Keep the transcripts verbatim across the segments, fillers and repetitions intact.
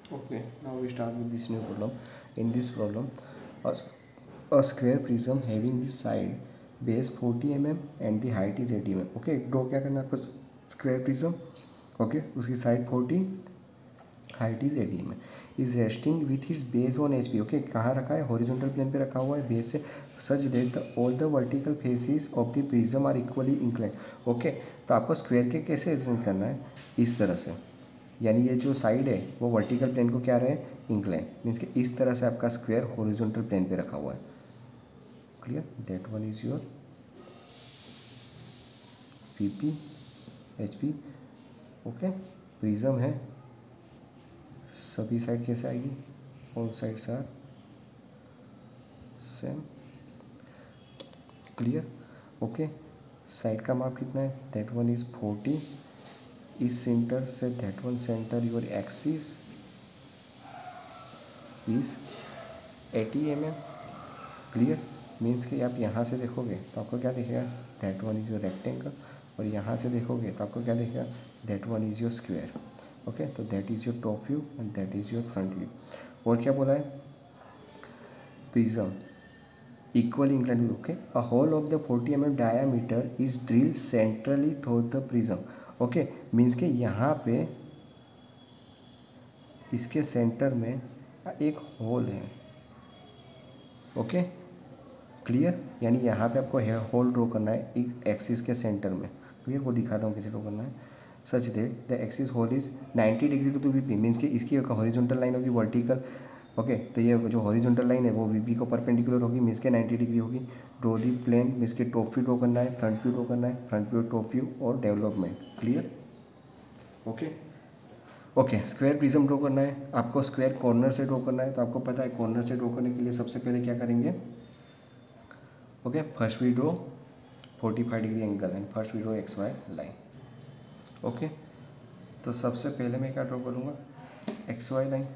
Okay, now we start with this new problem. In this problem, a, s- a square prism having the side base forty millimeters and the height is eighty millimeters. Okay, draw क्या करना है आपको? Square prism. Okay, उसकी side forty, height is eighty में, is resting with its base on H P. Okay, कहाँ रखा है? Horizontal plane पे रखा हुआ है बेस से, such that the all the vertical faces of the prism are equally inclined. Okay, तो आपको स्क्वायर के कैसे अरेंज करना है? इस तरह से, यानी ये जो साइड है वो वर्टिकल प्लेन को क्या रहे हैं? इंक्लाइन. मीन्स कि इस तरह से आपका स्क्वायर हॉरिजॉन्टल प्लेन पे रखा हुआ है. Clear? That one is your V P H P. Okay, prism है, सभी साइड कैसे आएगी? All sides are same. Clear? Okay, side का माप कितना है? That one is forty. इस सेंटर से that one centre your axis is eighty M M. Clear? Means कि आप यहाँ से देखोगे तो आपको क्या दिखेगा? That one is your rectangle. और यहाँ से देखोगे तो आपको क्या दिखेगा? That one is your square. Okay, तो that is your top view and that is your front view. और क्या बोला है? Prism equal inclined. Okay, a hole of the forty M M diameter is drill centrally through the prism. Okay, means के यहाँ पे इसके centre में एक होल है. Okay, clear? यानी यहाँ पे आपको होल ड्रॉ करना है एक एक्सिस के सेंटर में. क्लियर? वो दिखाता हूँ कैसे ड्रॉ करना है. Such that the axis hole is ninety degree to the V P. Means कि इसकी हॉरिजॉन्टल लाइन होगी वर्टिकल. ओके, तो ये जो हॉरिजॉन्टल लाइन है वो वीपी को परपेंडिकुलर होगी, मीन्स के नाइन्टी डिग्री होगी. ड्रॉ दी प्लेन, मीन्स के टॉप व्यू ड्रॉ करना है, फ्रंट व्यू ड्रॉ करना है, फ्रंट व्यू, टॉप व्यू और development. Clear? Okay okay square prism draw करना है आपको. स्क्वायर कॉर्नर से ड्रॉ करना है, तो आपको पता है कॉर्नर से ड्रॉ करने के लिए सबसे पहले क्या करेंगे? Okay, first we draw forty five degree angle and first we draw X Y line. Okay, तो सबसे पहले मैं क्या ड्रॉ करूँगा? X Y line.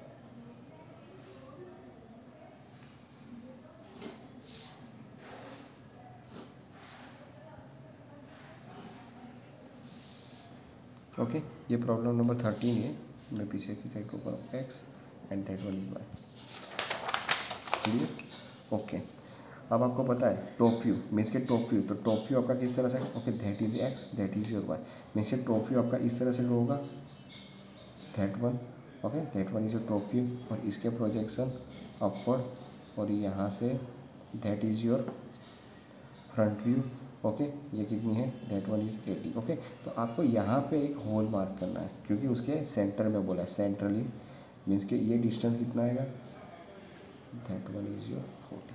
Okay okay, ये प्रॉब्लम नंबर थर्टीन है. मैं पीछे की साइड को करूँ X and that one is Y. Clear? Okay, अब आपको पता है टॉप व्यू, मीन्स के टॉप व्यू. तो टॉप व्यू आपका किस तरह से? Okay, that is X, that is your Y. Means के टॉप व्यू आपका इस तरह से होगा, that one. Okay, that one is your top view और इसके प्रोजेक्शन अपवर्ड. और यहाँ से that is your front view. Okay, ये कितनी है? That one is eighty. Okay, तो आपको यहाँ पे एक होल मार्क करना है क्योंकि उसके सेंटर में बोला है सेंट्रली. मीन्स कि ये डिस्टेंस कितना आएगा? That one is your forty.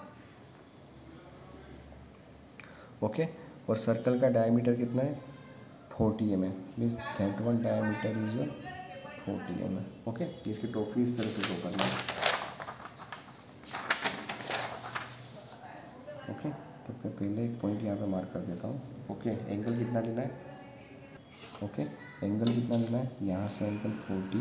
Okay, और सर्कल का डायमीटर कितना है? Forty M M. Means that one diameter is your forty M M. Okay, इसकी टोपी इस तरह से ड्रॉ करना है. ओके, तो मैं पहले एक पॉइंट यहाँ पे मार्क कर देता हूँ. ओके, एंगल कितना लेना है? ओके, एंगल कितना लेना है? यहाँ से एंगल फोर्टी.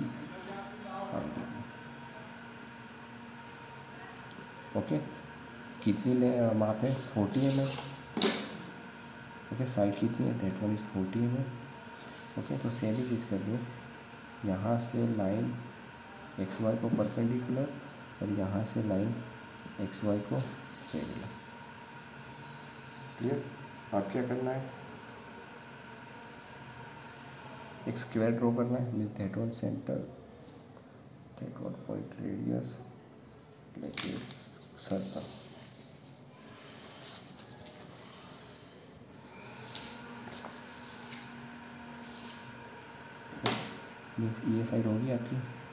ओके, कितनी ले माप है? Forty M M. Okay, side कितनी है? That one is forty M M. Okay, तो सेम ही चीज़ कर लो. यहाँ से लाइन एक्स वाई को परपेंडिकुलर और यहाँ से लाइन एक्स वाई को पैरेलल. क्लियर? आप क्या करना है? एक स्क्वायर ड्रॉ करना है. Means that one centre, that one point radius, like a circle. Means ये साइड होगी आपकी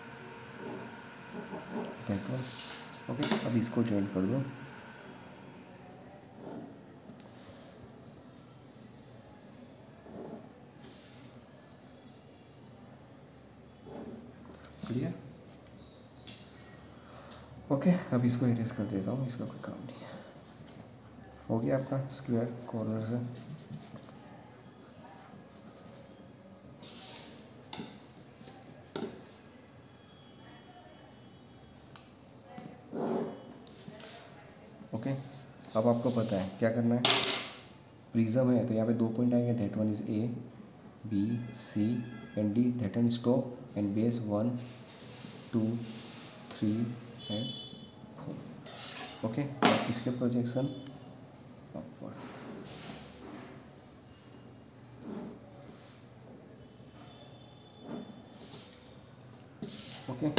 दैट वन. ओके, अब इसको ज्वाइन कर दो. क्लियर? ओके, अब इसको इरेज कर देता हूँ, इसका कोई काम नहीं है. हो गया आपका स्क्वायर कॉर्नर से. ओके, अब आपको पता है क्या करना है. प्रिज्म है तो यहाँ पे दो पॉइंट आएंगे. That one is A, B, C and D. That one is top and base one two, three and four. Okay, इसके projection upward. Okay,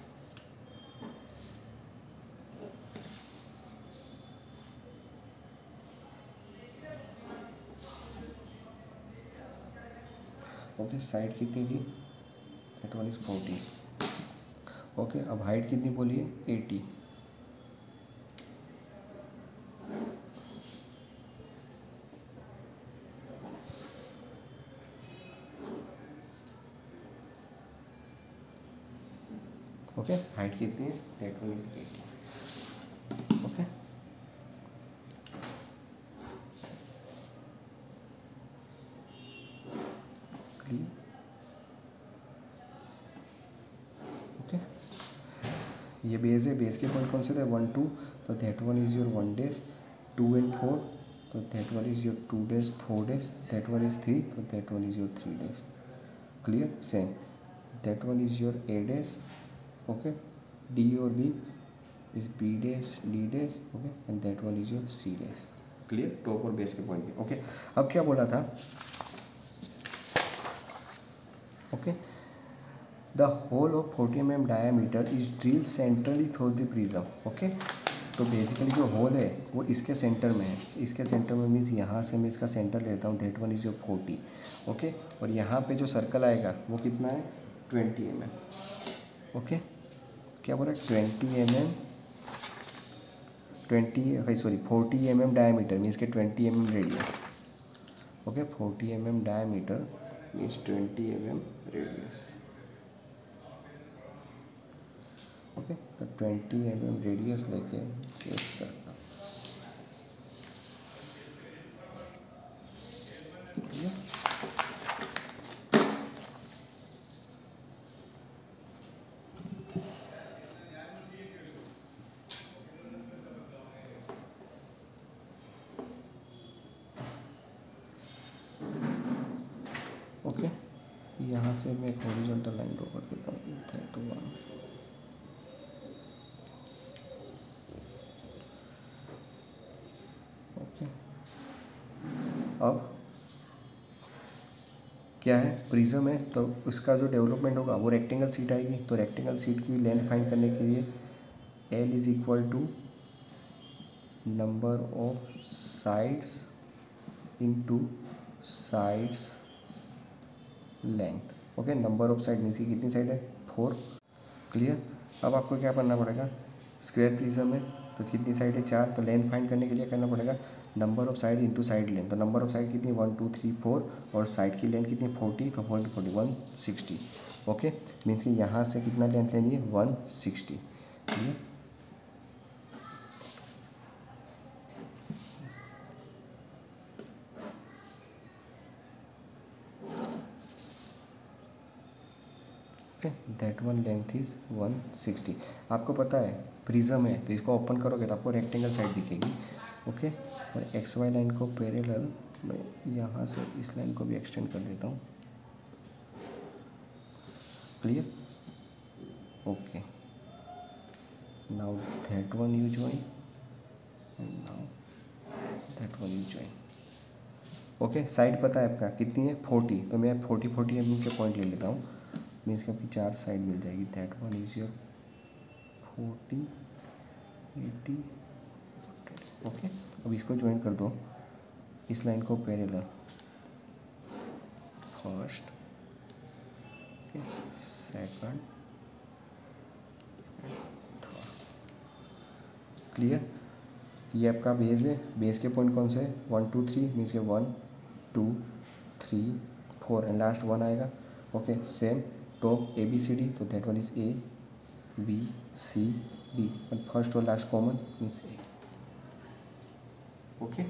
okay side कितनी थी, that one is forty. Okay, अब height कितनी बोलिए, eighty. Okay, height कितनी है, that one is eighty. Okay, clear. Okay, ये base है, बेस के पॉइंट कौन से थे, वन टू, तो that one is your one days, two and four, तो that one is your two dash four dash, that one is three, तो that one is your three dash. Clear, same, that one is your A dash. Okay, D और B is B dash, D dash. Okay, and that one is your C dash. Clear, top और base के point पे। Okay, अब क्या बोला था, okay, the hole of forty M M diameter is drill centrally through the prism. Okay, तो basically जो hole है वो इसके सेंटर में है, इसके सेंटर में मीन्स यहाँ से मैं इसका सेंटर लेता हूँ, that one is your forty. Okay, और यहाँ पे जो सर्कल आएगा वो कितना है, ट्वेंटी एम एम। ओके, क्या बोला, twenty M M, twenty sorry forty M M diameter means के twenty M M radius. Okay, forty M M diameter means twenty M M radius. Okay, तो ट्वेंटी एम एम रेडियस लेके एक circle. Okay, यहाँ से मैं एक horizontal line draw कर देता हूँ, दैट वन। ओके, अब क्या है, प्रिज्म है, तो उसका जो डेवलपमेंट होगा वो रेक्टेंगल सीट आएगी। तो रेक्टेंगल सीट की लेंथ फाइंड करने के लिए L is equal to number of sides into sides length. Okay, number of side means की कितनी साइड है, फोर। क्लियर, अब आपको क्या करना पड़ेगा, स्क्वायर प्रिज्म है तो कितनी साइड है, चार। तो लेंथ फाइंड करने के लिए करना पड़ेगा number of side into side length. तो नंबर ऑफ साइड कितनी, वन टू थ्री फोर, और साइड की लेंथ कितनी, फोर्टी, तो forty forty one sixty. Okay, means कि यहाँ से कितना लेंथ लेनी है, वन सिक्सटी। ठीक है, okay, that one length is one sixty. आपको पता है प्रिज्म है तो इसको ओपन करोगे तो आपको रेक्टेंगल साइड दिखेगी। ओके, और एक्स वाई लाइन को पैरेलल मैं यहाँ से इस लाइन को भी एक्सटेंड कर देता हूँ। Clear, okay, now that one you join and now that one you join. Okay, side पता है आपका कितनी है, फोर्टी, तो मैं फोर्टी फोर्टी एम के पॉइंट ले लेता हूँ, मीन्स कि आपकी चार साइड मिल जाएगी। That one is your forty, eighty. Okay, अब इसको ज्वाइन कर दो, इस लाइन को parallel, first, second, third. Clear, ये आपका बेस है, बेस के पॉइंट कौन से, वन टू थ्री मीन्स के one two three four and last one आएगा। Okay, same top A B C D, तो that one is A B C D, and first और last common means A. Okay,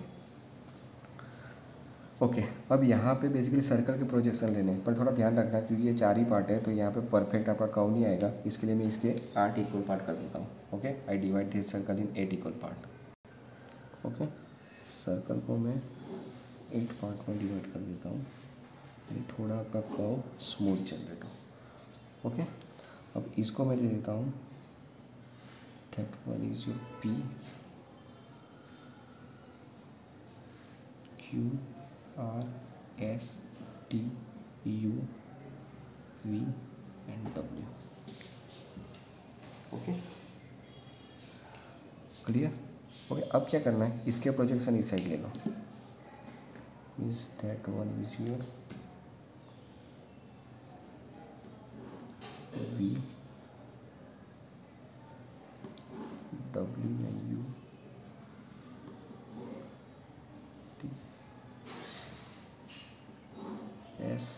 okay, अब यहाँ पे basically circle के projection लेने हैं, पर थोड़ा ध्यान रखना क्योंकि ये चार ही पार्ट है तो यहाँ पे परफेक्ट आपका कर्व नहीं आएगा। इसके लिए मैं इसके आठ इक्वल पार्ट कर देता हूँ। Okay, I divide this circle in eight equal part. Okay, circle को मैं एट पार्ट में डिवाइड कर देता हूँ, थोड़ा आपका कर्व स्मूथ जनरेट हो। ओके, अब इसको मैं दे देता हूँ that one is your P Q R S T U V and W. Okay clear. Okay अब क्या करना है, इसके प्रोजेक्शन इस साइड ले लो। Is that one is your V W and U T S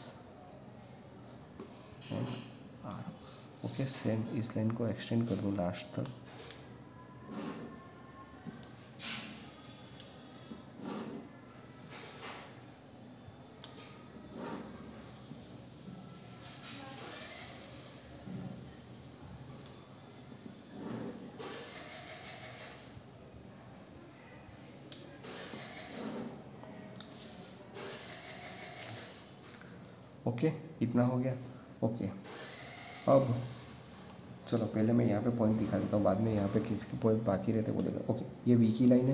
and R. Okay same इस line को एक्सटेंड कर दो लास्ट तक। ओके okay, इतना हो गया। Okay okay. अब चलो पहले मैं यहाँ पे पॉइंट दिखा देता हूँ, बाद में यहाँ पे किसके पॉइंट बाकी रहते वो देखा। ओके okay, ये वी की लाइन है।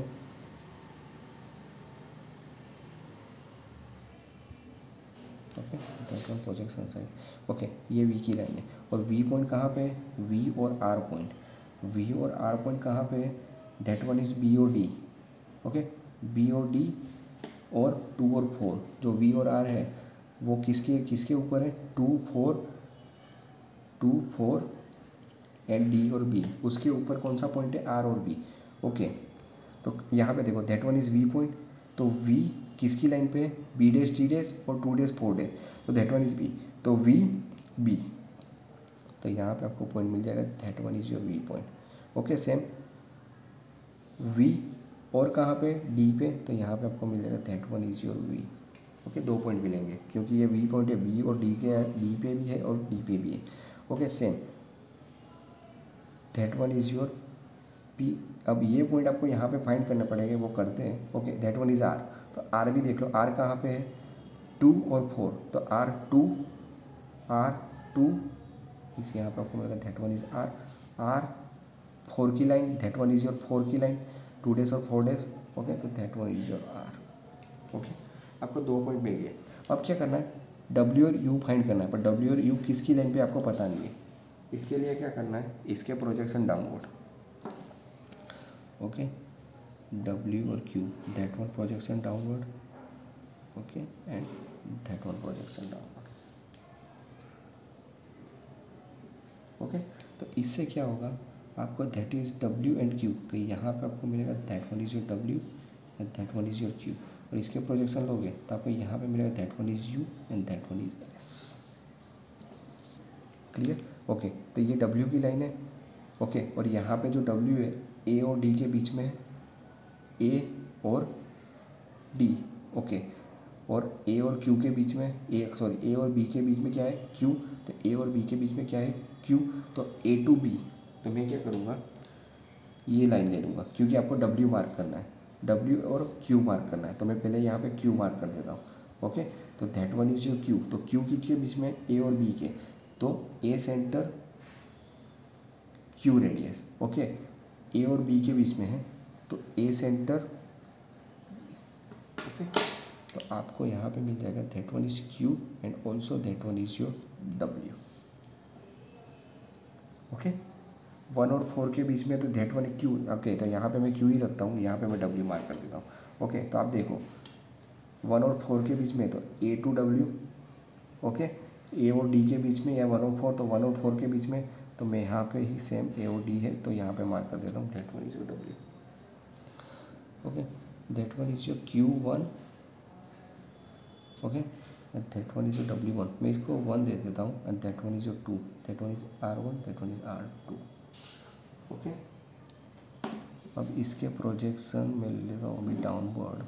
Okay that one projection side. Okay ये वी की लाइन है और वी पॉइंट कहाँ पे है, वी और आर पॉइंट। वी और आर पॉइंट कहाँ पे है, that one is B O D. Okay B O D और टू और फोर, जो वी और आर है वो किसके किसके ऊपर है, two four two four and D और बी, उसके ऊपर कौन सा पॉइंट है, आर और बी। ओके तो यहाँ पे देखो that one is V point, तो वी किसकी लाइन पे है, बी डेज डी डेज और टू डेज फोर डेज, तो दैट वन इज़ बी, तो वी बी, तो यहाँ पे आपको पॉइंट मिल जाएगा that one is your V point. Okay same V और कहाँ पे, डी पे, तो यहाँ पे आपको मिल जाएगा that one is your V. Okay दो पॉइंट मिलेंगे क्योंकि ये वी पॉइंट है, बी और डी के है, बी पे भी है और डी पे भी है। Okay same that one is your P. अब ये पॉइंट आपको यहाँ पे फाइंड करना पड़ेगा, वो करते हैं। Okay that one is R, तो आर भी देख लो, आर कहाँ पे है, टू और फोर, तो आर टू आर टू, इस यहाँ पे आपको मिलेगा that one is R. R four की line, that one is your four की लाइन, टू डेज और फोर डेज। ओके तो that one is your R. Okay आपको दो पॉइंट मिल गए। अब क्या करना है, डब्ल्यू और यू फाइंड करना है, पर डब्ल्यू और यू किसकी लाइन पे आपको पता नहीं है। इसके लिए क्या करना है, इसके प्रोजेक्शन डाउनवर्ड। ओके डब्ल्यू और Q, that one projection downward. Okay and that one projection downward. Okay तो इससे क्या होगा, आपको that is W and Q, तो यहाँ पे आपको मिलेगा that one is your W and that one is your Q, और इसके प्रोजेक्शन लोगे तो आपको यहाँ पे मिलेगा that one is U and that one is S. Clear. Okay तो ये डब्ल्यू की लाइन है। ओके और यहाँ पे जो डब्ल्यू है ए और डी के बीच में है, ए और डी। ओके और ए और क्यू के बीच में, ए सॉरी ए और बी के बीच में क्या है, क्यू, तो ए और बी के बीच में क्या है, क्यू, तो ए टू बी, तो मैं क्या करूँगा, ये लाइन ले लूँगा क्योंकि आपको डब्ल्यू मार्क करना है, डब्ल्यू और क्यू मार्क करना है, तो मैं पहले यहाँ पे क्यू मार्क कर देता हूँ। ओके तो that one is your Q, तो क्यू किसके बीच में, ए और बी के, तो A center Q radius. Okay A और बी के बीच में है तो ए सेंटर। ओके तो आपको यहाँ पे मिल जाएगा that one is Q and also that one is your W. Okay one और फोर के बीच में तो दैट वन क्यू। ओके तो यहाँ पे मैं क्यू ही रखता हूँ, यहाँ पे मैं डब्ल्यू मार्क कर देता हूँ। ओके तो आप देखो वन और फोर के बीच में तो A two W. Okay A और डी के बीच में या वन और फोर, तो वन और फोर के बीच में तो मैं यहाँ पे ही सेम ए और डी है तो यहाँ पे मार्क कर देता हूँ that one is your W. Okay that one is your Q one. Okay and that one is your W one, मैं इसको वन दे देता हूँ and that one is your two, that one is R one, that one is R two. Okay अब इसके projection में ले लेता हूँ अभी डाउनवर्ड।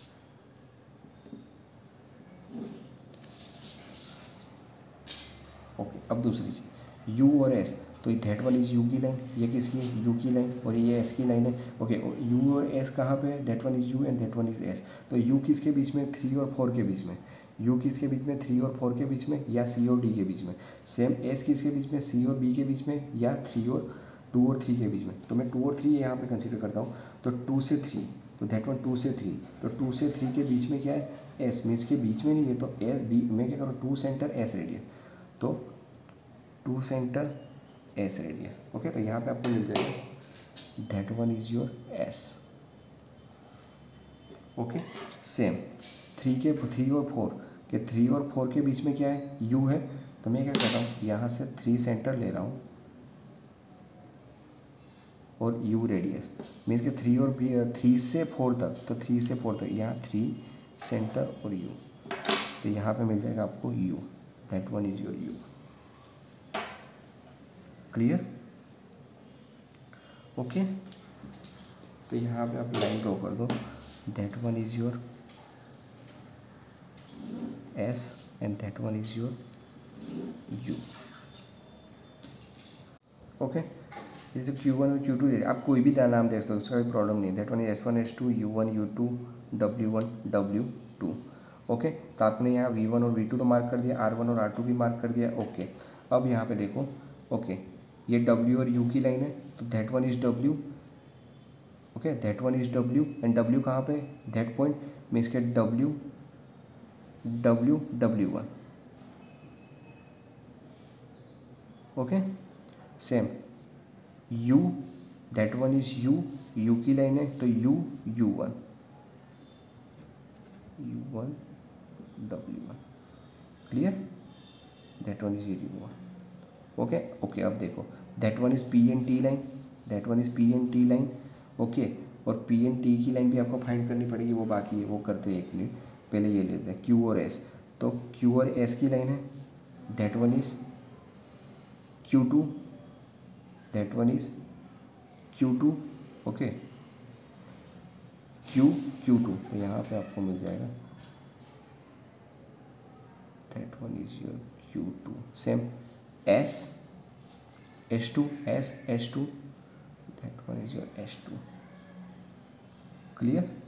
ओके अब दूसरी चीज़ यू और एस, तो दैट वन इज़ यू की लाइन, ये किसकी है, यू की लाइन, और ये एस की लाइन है। ओके यू और एस कहाँ पे है, that one is U and that one is S, तो यू किसके बीच में, थ्री और फोर के बीच में, यू किसके बीच में, थ्री और फोर के बीच में, या सी और डी के बीच में। सेम एस किसके बीच में, सी और बी के बीच में, या थ्री और टू और थ्री के बीच में। तो मैं टू और थ्री यहाँ पे कंसीडर करता हूँ, तो टू से थ्री, तो दैट वन टू से थ्री, तो टू से थ्री के बीच में क्या है, एस, मीन्स के बीच में नहीं है, तो एस बी मैं क्या करूँ, टू सेंटर एस रेडियस, तो two center S radius. Okay, तो यहाँ पे आपको मिल जाएगा that one is your S. Okay, same three के थ्री और फोर के थ्री और फोर के बीच में क्या है, यू है, तो मैं क्या करता हूँ, यहाँ से थ्री सेंटर ले रहा हूँ और यू रेडियस, मीन्स के थ्री और बी, थ्री से फोर तक, तो थ्री से फोर तक यहाँ थ्री सेंटर और यू, तो यहाँ पे मिल जाएगा आपको U, that one is your U. Clear? Okay, तो यहाँ पे आप लाइन ड्रॉ कर दो, that one is your S and that one is your U. Okay, ये जो क्यू वन और क्यू टू दे, आप कोई भी नाम दे सकते हो, उसका कोई प्रॉब्लम नहीं है। That one is S one S two U one U two W one W two. Okay, तो आपने यहाँ वी वन और वी टू तो मार्क कर दिया, आर वन और आर टू भी मार्क कर दिया। ओके, अब यहाँ पे देखो, ओके ये डब्ल्यू और यू की लाइन है, तो that one is W. Okay, that one is W and W कहाँ पे, दैट पॉइंट मीन्स के W W W one. Okay, same u, that one is u, u की लाइन है, तो u u one u one w one. Clear? That one is u one. Okay okay, अब देखो that one is p and t line, that one is p and t line. Okay, और p and t की line भी आपको find करनी पड़ेगी, वो बाकी है, वो करते हैं एक मिनट, पहले ये लेते हैं q और s। तो q और s की लाइन है, that one is Q two, that one is Q two. Okay, Q Q two, तो यहाँ पे आपको मिल जाएगा that one is your Q two. Same S S two, S S two, that one is your S two. Clear?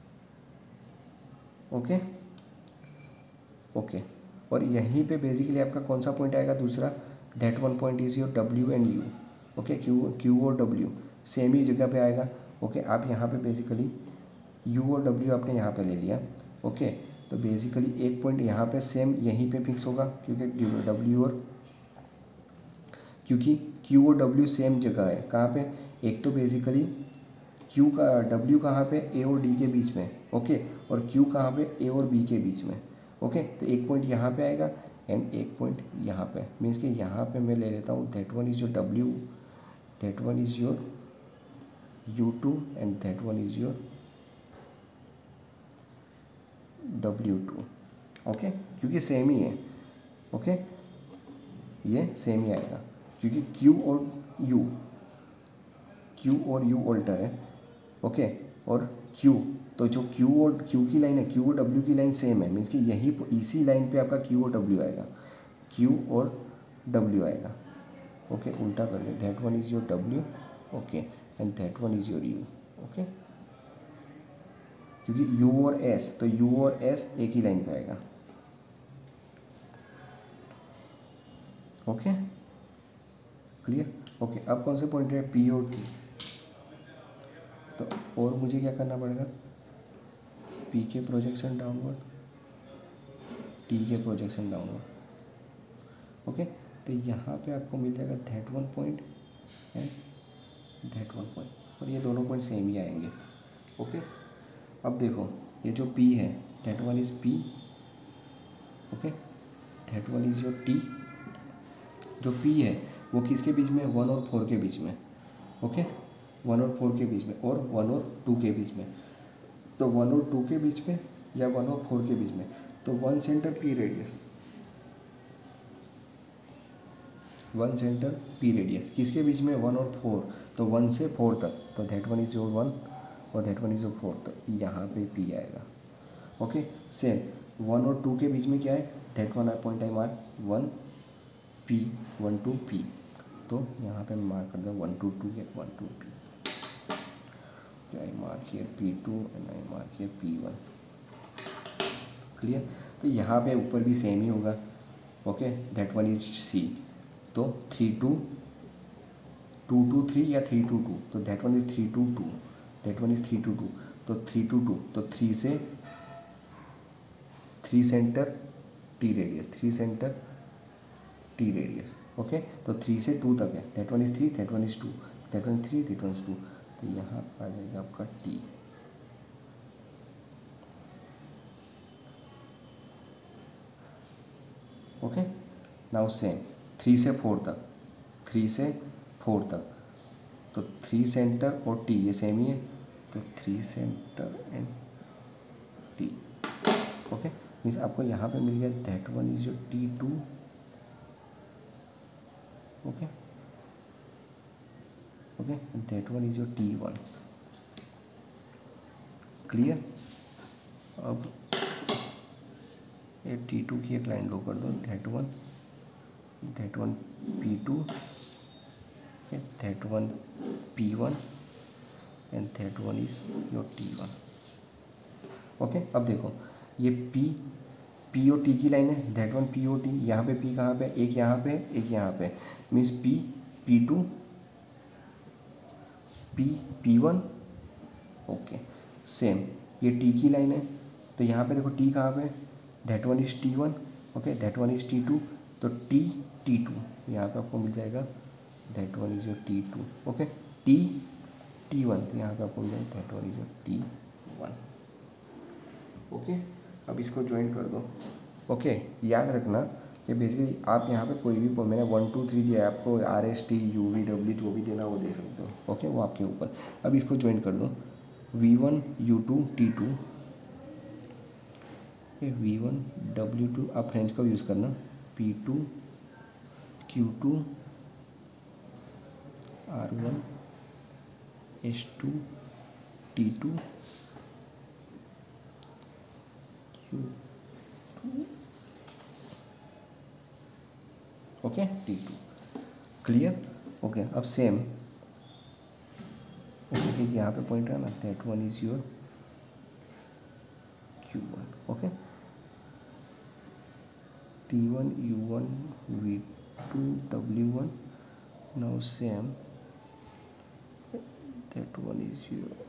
Okay okay, और यहीं पे basically आपका कौन सा पॉइंट आएगा, दूसरा, that one point is your W and U। Okay, Q Q और W same ही जगह पे आएगा। ओके, आप यहाँ पे बेसिकली U और W आपने यहाँ पे ले लिया। ओके, तो बेसिकली एक पॉइंट यहाँ पे सेम यहीं पे फिक्स होगा, क्योंकि W और क्योंकि Q और W सेम जगह है, कहाँ पे, एक तो बेसिकली Q का W कहाँ पे, A और D के बीच में। ओके, और Q कहाँ पे, A और B के बीच में। ओके, तो एक पॉइंट यहाँ पे आएगा एंड एक पॉइंट यहाँ पे, मीन्स कि यहाँ पे मैं ले लेता हूँ that one is your W, that one is your U two and that one is your W two. Okay, क्योंकि सेम ही है। ओके, ये सेम ही आएगा, क्योंकि Q और U, Q और U ऑल्टर है। ओके, और Q, तो जो Q और Q की लाइन है, Q और W की लाइन सेम है, मीन्स कि यही इसी लाइन पे आपका Q और W आएगा, Q और W आएगा। ओके, उल्टा कर ले, that one is your W, okay, and that one is your U। Okay, क्योंकि U और S, तो U और S एक ही लाइन पे आएगा। Okay, clear? ओके, अब कौन से पॉइंट है, P और T। तो और मुझे क्या करना पड़ेगा, P के प्रोजेक्शन डाउनवर्ड, T के प्रोजेक्शन डाउनवर्ड। ओके, तो यहाँ पे आपको मिल जाएगा that one point and that one point, और ये दोनों पॉइंट सेम ही आएंगे। ओके, अब देखो ये जो P है, that one is P। Okay, that one is your T। जो P है वो किसके बीच में, वन और फोर के बीच में। ओके, वन और फोर के बीच में, और वन और टू के बीच में। तो वन और टू के बीच में या वन और फोर के बीच में, तो one center P radius, one center P radius किसके बीच में, वन और फोर, तो वन से फोर तक, तो that one is your one और that one is your four, तो यहाँ पे P आएगा। ओके, सेम वन और टू के बीच में क्या है, that one point I mark one P, one two P, तो यहाँ पे मार्क कर दूँ वन टू टू या one two P। I mark here P two and I mark here P one। Clear. तो यहाँ पे ऊपर भी सेम ही होगा, okay, that one is C. तो three two two two three या थ्री टू टू, तो that one is three two two, that one is three two two. तो थ्री टू टू, तो थ्री से three centre T radius, three centre T radius, okay. तो three से two तक है, that one is three, that one is to, that one is three, that one is two. तो यहाँ आ जाएगा आपका T, okay. Now same three से फोर तक, थ्री से फोर तक, तो थ्री सेंटर और टी ये सेम ही है, तो three centre and T, okay. Means आपको यहाँ पे मिल गया that one is your T two, okay okay, that one is your T one, clear. अब ये टी टू की एक लाइन लो कर दो, that one, that one P two, that one P one and that one is your T one, okay. अब देखो ये पी पी और टी की लाइन है, दैट वन पी और टी, यहाँ पे पी कहाँ पे, एक यहाँ पे एक यहाँ पे, means P P two P P one, okay. Same ये टी की लाइन है, तो यहाँ पे देखो टी कहाँ पे, that one is T one, okay, that one is T two, तो टी टी टू, तो यहाँ पे आपको मिल जाएगा that one is your T two, okay. T T one, तो यहाँ पे आपको मिल जाएगा that one is your T one, okay. अब इसको ज्वाइन कर दो, ओके। याद रखना कि बेसिकली आप यहाँ पे कोई भी, मैंने वन टू थ्री दिया है आपको, R S T U V W जो भी देना वो दे सकते हो, ओके, वो आपके ऊपर। अब इसको ज्वाइन कर दो, V one U two T two, V one W two, आप फ्रेंच का यूज़ करना, P two Q two R one S two T two Q two, okay, T two, clear, okay. अब सेम, ओके, एक यहाँ पे point है ना, that one is your Q one, okay, T one U one V two W one, now same that one is your,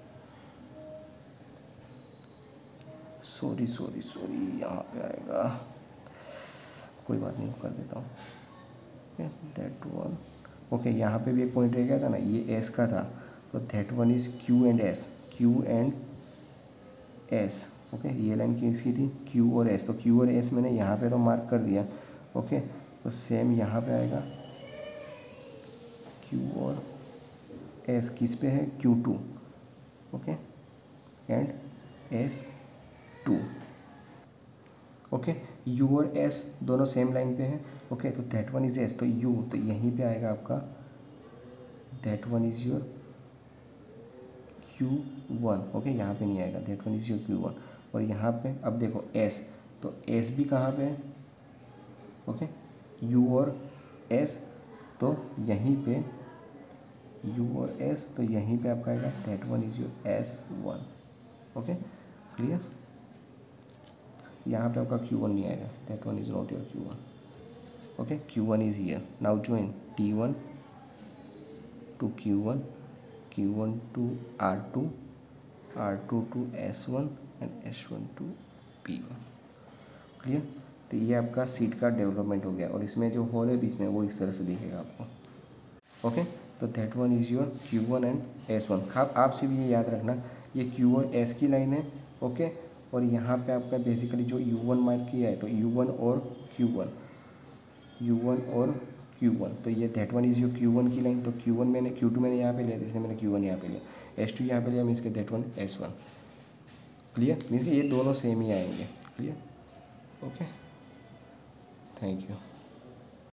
sorry sorry sorry यहाँ पे आएगा, कोई बात नहीं, कर देता हूँ, ओके, दैट वन, ओके। यहाँ पे भी एक पॉइंट रह गया था ना, ये एस का था, तो that one is Q and S, Q and S, okay. ये लाइन किसकी थी, क्यू और एस, तो क्यू और एस मैंने यहाँ पे तो मार्क कर दिया, ओके। तो सेम यहाँ पे आएगा क्यू और एस, किस पे है, Q two, okay, and S two, okay. U और एस दोनों सेम लाइन पे हैं, ओके। तो दैट वन इज एस, तो यू, तो यहीं पे आएगा आपका that one is your Q one, okay, यहाँ पे नहीं आएगा, that one is your Q one. और यहाँ पे अब देखो एस, तो एस भी कहाँ पे है, ओके, यू और एस, तो यहीं पे यू और एस, तो यहीं पे आपका आएगा that one is your S one, okay, clear. यहाँ पे आपका क्यू वन नहीं आएगा, that one is not your Q one, okay. Q one is here, now join T one two Q one, Q one two R two, R two two S one and S one two P one, clear. तो ये आपका seat का development हो गया, और इसमें जो hole है बीच में वो इस तरह से दिखेगा आपको, ओके। तो that one is your Q one and S one. आप आपसे भी ये याद रखना, ये क्यू और एस की लाइन है, ओके। और यहाँ पे आपका बेसिकली जो यू वन मार्क किया है, तो यू वन और क्यू वन, यू वन और क्यू वन, तो ये that one is your Q one की लाइन। तो क्यू वन मैंने क्यू टू मैंने यहाँ पे लिया, इसलिए मैंने क्यू वन यहाँ पे लिया, एस टू यहाँ पे लिया, मीन्स के that one S one, clear. Means कि ये दोनों सेम ही आएंगे, क्लियर, ओके। Thank you.